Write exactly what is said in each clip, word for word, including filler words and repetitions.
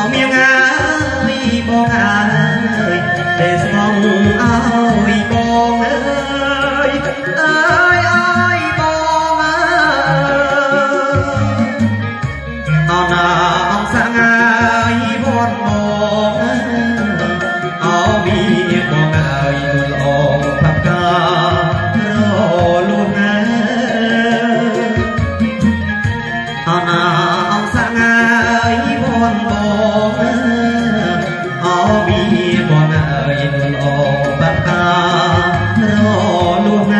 miếng ơi bông ơi để xong ơi bông ơi ơi ơi bông ơi ông nào ông sang ơi buồn bông ông mi bông ơi luôn ôm thắp ca rồi luôn ông nào ông sang ơi buồn bông ông mi bông ơi luôn ôm thắp ca rồi luôn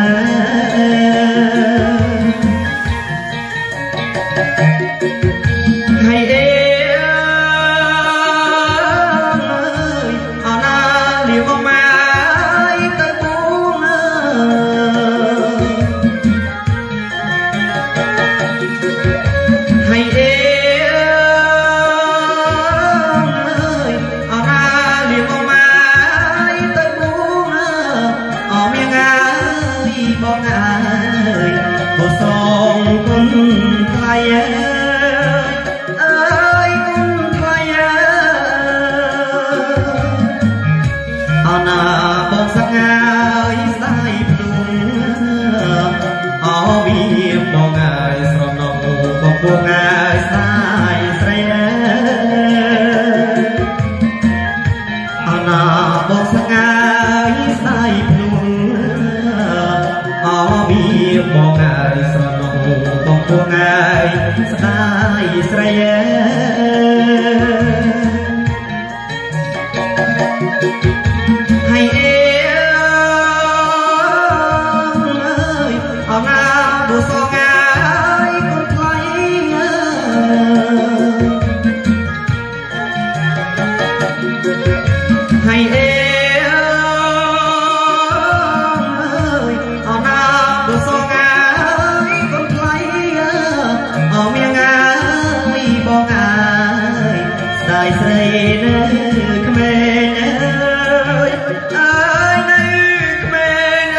hay em ơi ở na liều con mai tới buông ơi hay em ơi ở na liều con mai tới buông ở miếng ơi bông ơi một sông quân thay ơi quân thay ana bông sang ơi sai plung ở miếng bông ơi sông nông bông buông ơi sai say ana bông sang ơi sai plung ở miếng bông ơi sông nông bông buông ơi sai say hay em ơi ở nào buồn so ngái con thấy hay em ơi ở nào buồn so ngái con thấy ở miếng ơi bông ơi sai say nơi bên ơi ơi nơi bên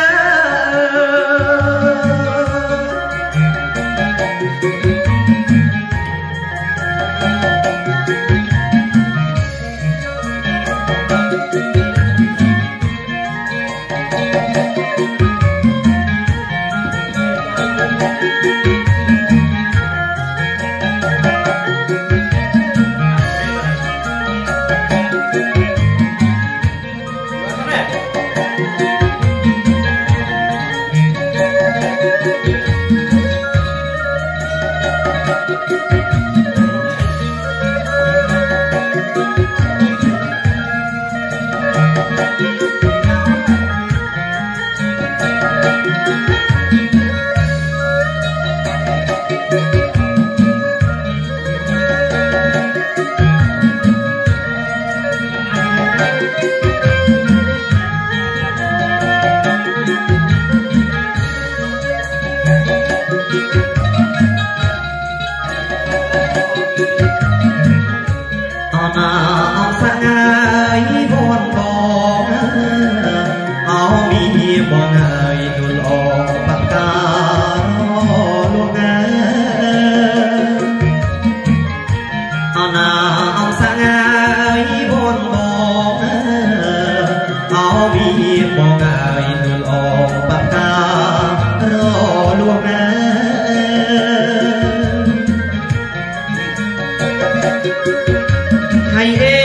ông sang ơi buồn bông ông mi bông ơi luôn ôm bạc ca luôn ông sang ơi buồn bông ông mi bông ơi luôn ôm bạc ca luôn hay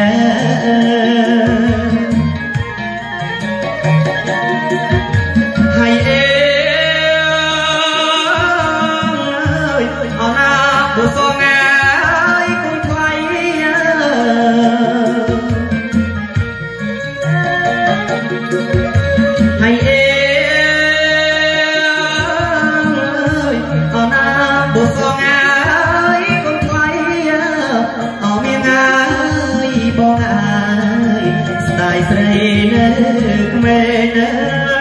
hay ơi ở nào bữa so ngái cũng thấy hay ơi ở nào bữa so ngái cũng thấy ở miền ai bong ai sài sài nước mê